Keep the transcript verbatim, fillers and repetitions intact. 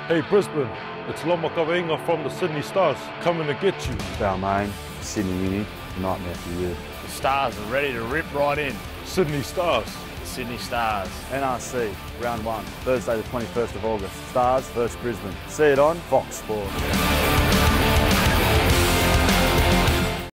Hey Brisbane, it's Loma Kawainga from the Sydney Stars, coming to get you. Balmain, Sydney Uni, nightmare for you. The Stars are ready to rip right in. Sydney Stars. Sydney Stars. N R C, round one, Thursday the twenty-first of August. Stars versus Brisbane. See it on Fox Sports.